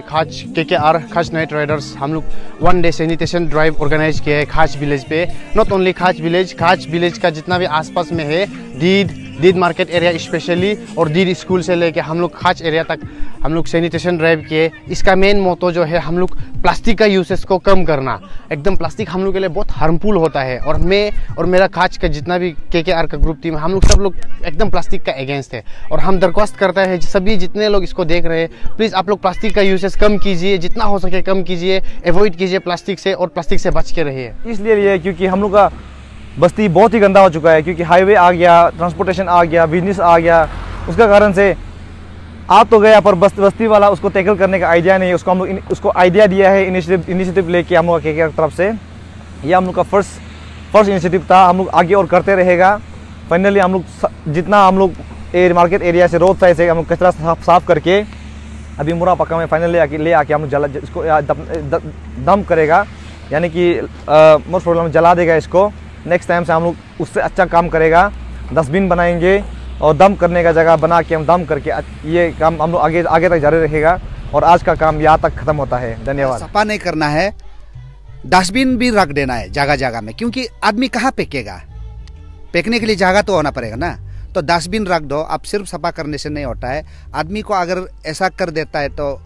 खाच KKR खाच night Riders हम लोग 1 डे सैनिटेशन ड्राइव ऑर्गेनाइज किया है खाच विलेज पे। नॉट ओनली खाच विलेज का जितना भी आसपास में है दीद मार्केट एरिया स्पेशली और दीद स्कूल से लेके हम लोग खाच एरिया तक हम लोग सैनिटेशन ड्राइव किए। इसका मेन मोटो जो है हम लोग प्लास्टिक का यूसेस को कम करना। एकदम प्लास्टिक हम लोग के लिए बहुत हार्मफुल होता है और मैं और मेरा खाच का जितना भी KKR का ग्रुप टीम हम लोग सब लोग एकदम प्लास्टिक का अगेंस्ट है। और हम दरख्वास्त करता है सभी जितने लोग इसको देख रहे हैं प्लीज़ आप लोग प्लास्टिक का यूसेस कम कीजिए, जितना हो सके कम कीजिए, अवॉइड कीजिए प्लास्टिक से और प्लास्टिक से बच के रहिए। इसलिए क्योंकि हम लोग का बस्ती बहुत ही गंदा हो चुका है, क्योंकि हाईवे आ गया, ट्रांसपोर्टेशन आ गया, बिजनेस आ गया, उसका कारण से आ तो गया पर बस्ती वाला उसको टैकल करने का आइडिया नहीं है। उसको हम लोग उसको आइडिया दिया है, इनिशिएटिव लेके हम लोग KKR तरफ से। यह हम लोग का फर्स्ट इनिशिएटिव था, हम लोग आगे और करते रहेगा। फाइनली हम लोग जितना हम लोग मार्केट एरिया से रोड साइड से हम लोग कचरा साफ करके अभी मुरा पक्का में फाइनली ले आके हम लोग इसको दम करेगा, यानी कि मोस्ट प्रॉब्लम जला देगा इसको। नेक्स्ट टाइम से हम लोग उससे अच्छा काम करेगा, डस्टबिन बनाएंगे और दम करने का जगह बना के हम दम करके ये काम हम लोग आगे तक जारी रहेगा और आज का काम यहाँ तक खत्म होता है। धन्यवाद। सफा नहीं करना है, डस्टबिन भी रख देना है जगह जगह में, क्योंकि आदमी कहाँ फेंकेगा, फेंकने के लिए जगह तो होना पड़ेगा ना। तो डस्टबिन रख दो। अब सिर्फ सफा करने से नहीं होता है, आदमी को अगर ऐसा कर देता है तो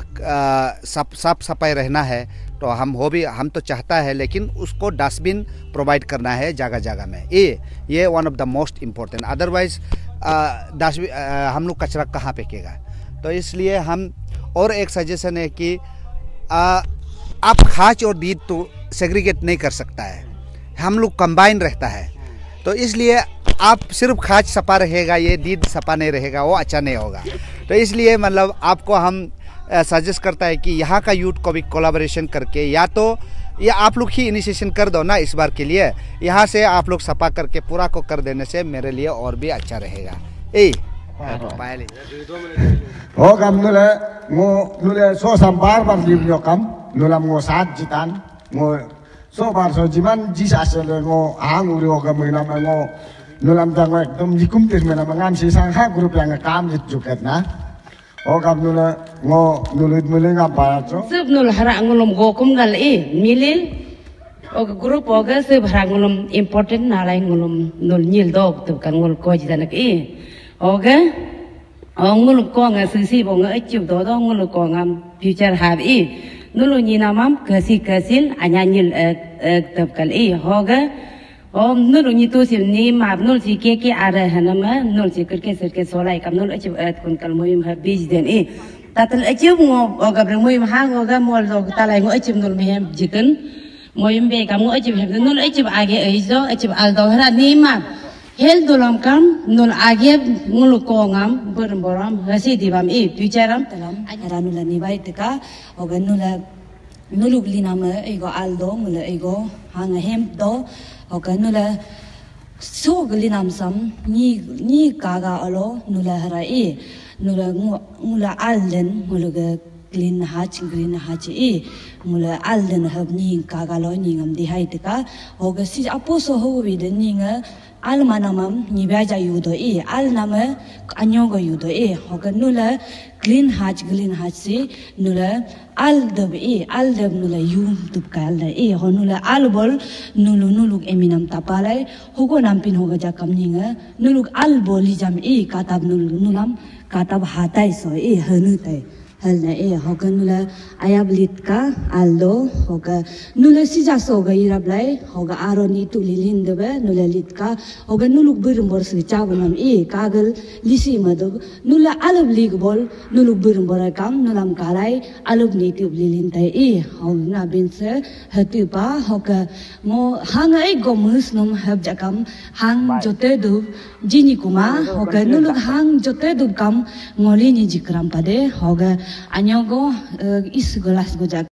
साफ सफाई रहना है तो हम तो चाहता है, लेकिन उसको डस्टबिन प्रोवाइड करना है जगह जगह में। ये one of the most important. Otherwise dustbin हम लोग कचरा कहाँ फेंकेगा। तो इसलिए हम और एक सजेशन है कि आप खाच और दीद तो सेग्रीगेट नहीं कर सकता है, हम लोग कंबाइन रहता है। तो इसलिए आप सिर्फ खाच सफा रहेगा, ये दीद सफा नहीं रहेगा, वो अच्छा नहीं होगा। तो इसलिए मतलब आपको हम सजेस्ट करता है कि यहाँ का यूथ को भी कोलैबोरेशन करके या आप लोग ही इनिशिएशन कर दो ना इस बार के लिए। यहाँ से आप लोग सफा करके पूरा को कर देने से मेरे लिए और भी अच्छा रहेगा। हो कम नुले सो संपार पर लियो कम नुलम ngो सात जितान ngो सो बार सो जिमान जिसासे ngो आंग उरियो गमना ngो नुलम तंग एकदम जिकुम तिस मेना मंगान si sangha grup yang kam juket na हो कम नुले ngो नुलुद मुलेगा पाचो सब नुल हरा ngulum gokum gal milil og grup oga सब हरा ngulum important nalai ngulum nul nyil dog tu kan ngul ko jidanak oga ngulum ko nga sisi bo nga achiu do ngul ko ngam future have nulu nyinamam kasil anya nyil tab kal hoga nulu nyi tu sil ni map nul si KKR hanama nul si kerke serke solai kam nul achiu kun kal moyim ha bij den tatal achiu ngo oga bre moyim ha ngoga mol do talai ngo achiu nul mehem jikan moyim be kam ngo achiu hem nul achiu age aizo achiu aldo hara ni map hel dolam kam nul age ngulu ko ngam berboram hasi dibam futuream talam ara nula ni bai tika oga nulu glinam ego aldo mula ego hanga hem do oga nula so glinam sam ni kaga alo nula hara nula alden mula green hatch mula alden hab ni kaga lo ni ngam di hai tika oga si aposo ho wi de ni nga al manamam ni baja yudo al nama anyogo yudo hoga nula green hatch si nula al dab nula yum tupkal ho nula al bol nuluk eminam tapalai hogo nampin hoga jakam ninga nuluk al boli jam katab nulam katab hatai so hanu tai halna hoga nula ayablit ka aldo hoga nula sija soga irablai hoga aroni tu lilin debe nula litka hoga nuluk birumbor si chabunam kagal lisi madog nula alub lig bol nuluk birumbor kam nulam kalai alub ni tu lilin tai hoga na binse hatipa hoga mo hanga gomus nom hab jakam hang jote du jini kuma hoga nuluk hang jote du kam ngoli ni jikram pade hoga anyogo is gelas gojak